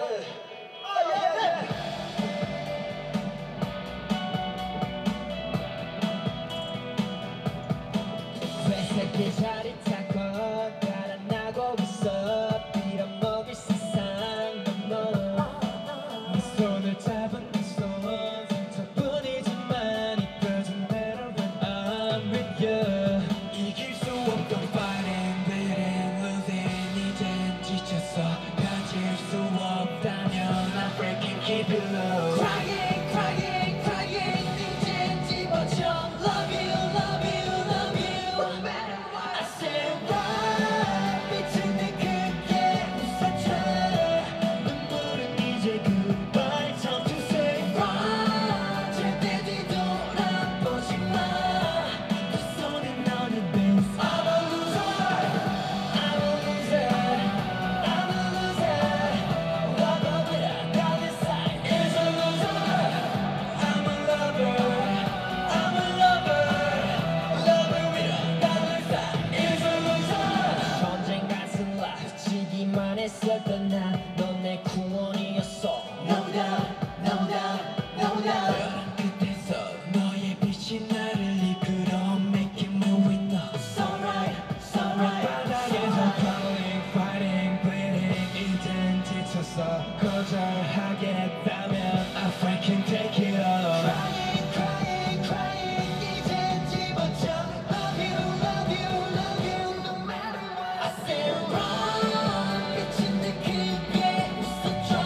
회색의 자리 타고 달아나고 있어 빌어먹을 세상 너 네 손을 잡은 내 손 상처뿐이지만 이뻐진 대로 when I'm with you 이길 수 없던 fighting, bleeding, losing 이젠 지쳤어 가질 수 없다면 I'm breaking, keep it low crying, crying, crying 이젠 집어져 love you, love you, love you I said why 빛은 내 크게 웃어줘 눈물은 이제 goodbye time to say why 절대 뒤돌아보지 마두 손에 너는 dance I'm a loser I'm a loser I'm a loser lover with a dollar sign is a loser I'm a lover I'm a lover lover with a dollar sign is a loser 전쟁 같은 life 지기만 했었던 난넌 내 구원이었어 No doubt no doubt no doubt 끝에서 너의 빛이 나를 이끌어 Making me win now It's alright it's alright 바닥에서 falling fighting bleeding 이젠 지쳤어 거절하겠다면 I freaking take it all Crying crying crying 이젠 집어져 Love you love you love you no matter what I said run 빛은 내 크게 웃어줘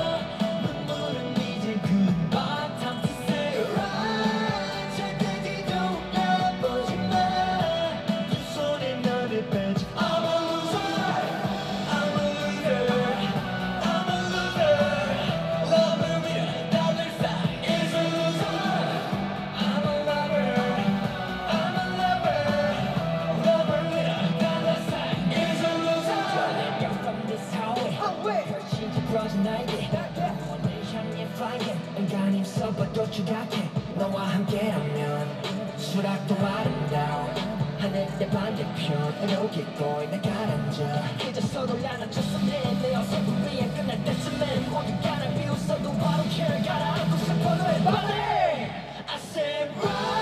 눈물은 이제 goodbye time to say run 절대 뒤돌아보지 마두 손에 너를 빼줘 I'm a loser I'm a loser I'm a loser lover with a dollar sign is a loser I'm a lover I'm a lover lover with a dollar sign is a loser Running from this highway 펼친 부러진 날개 원을 향해 flying 은간히 서봐도 추락해 너와 함께라면 수락도 아름다워 하늘의 반대편으로 기꺼이 내 가라앉아 이제 서로 양아쳤었네 내 어설픈 위에 끝날 때쯤엔 모두가 날 비웃어도 바로 care 가라앉고 싶어 너의 body I said run